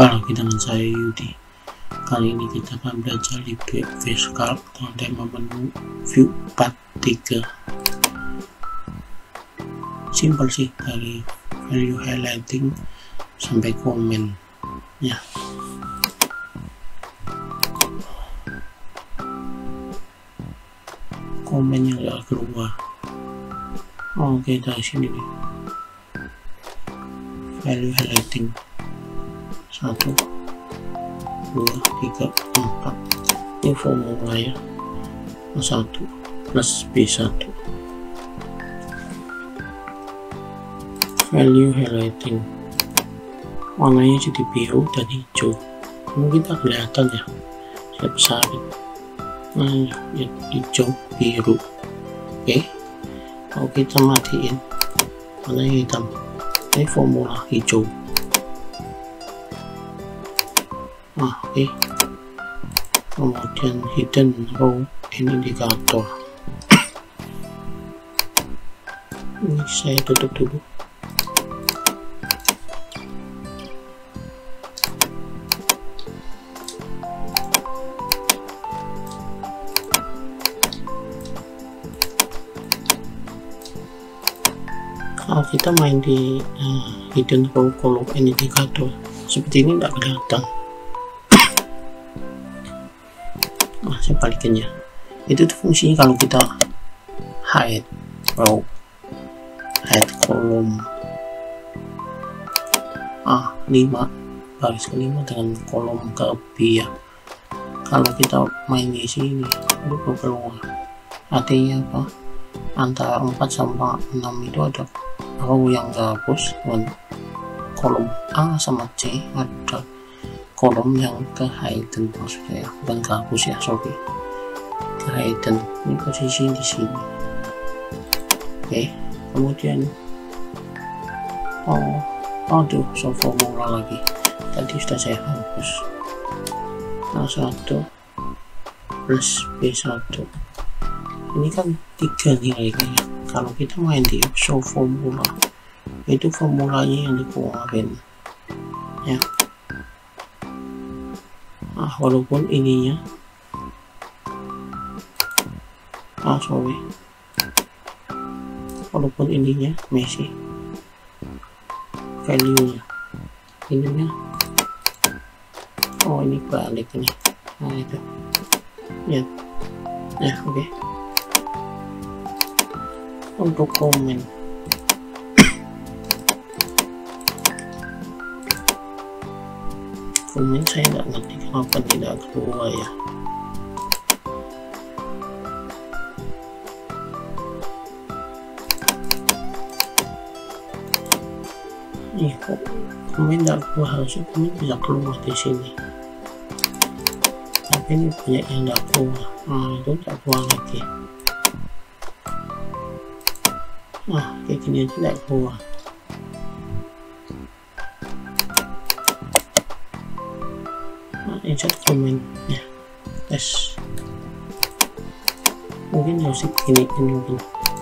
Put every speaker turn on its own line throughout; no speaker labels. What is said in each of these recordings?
Jumpa lagi dengan saya Yudi. Kali ini kita akan belajar di VSCALC dengan tema menu view part 3. Simpel sih, dari value highlighting sampai komen ya. Komennya nggak keluar. Oke, dari sini nih, value highlighting 1, 2, 3, 4. Ini formula ya, 1 plus B1. Value highlighting warnanya jadi biru dan hijau. Mungkin tak kelihatan ya, saya besarin. Nah, ya, hijau biru. Oke, kalau kita matiin warnanya hitam, ini formula hijau. Oke. Kemudian hidden row indicator. Ini saya tutup dulu. Kalau kita main di hidden row column indicator seperti ini tidak kelihatan. Saya balikinnya. Itu tuh fungsinya kalau kita hide row, hide kolom 5 baris ke-5 dengan kolom ke B ya. Kalau kita main di sini itu keluar, artinya apa? Antara 4 sampai 6 itu ada row yang gabus, dan kolom A sama C ada kolom yang ke hidden, maksudnya ya, bukan gabus ya, sorry, ke hidden. Ini posisi di sini. Oke, kemudian aduh, so formula lagi tadi sudah saya hapus. A1 plus B1, ini kan 3 nilainya. Kalau kita main di show formula, itu formulanya yang dikeluarin ya. Walaupun ininya walaupun ininya masih value nya, ininya ini balik ini. Nah itu ya, oke. Untuk komen saya nggak ngerti kenapa tidak keluar ya. Nih kok komen nggak keluar, harusnya komen bisa keluar di sini, tapi ini banyak yang nggak keluar. Itu nggak keluar lagi. Kayak gini aja nggak keluar. Insert comment ya, tes mungkin harus begini mungkin.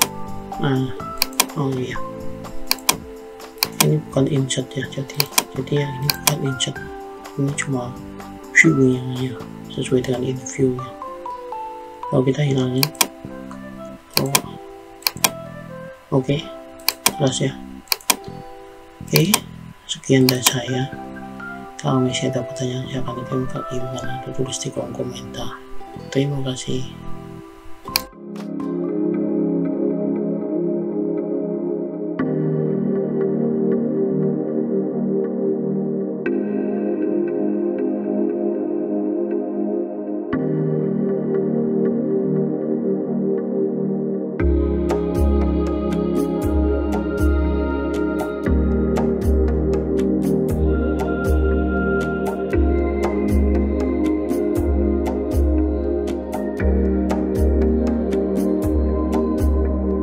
Iya, ini bukan insert ya, jadi ya ini bukan insert, ini cuma view nya ya, sesuai dengan in view nya. Kalau kita hilangin, oke, jelas ya. Oke, sekian dari saya. Kalau masih ada pertanyaan, silakan dikirim ke email atau tulis di kolom komentar. Terima kasih.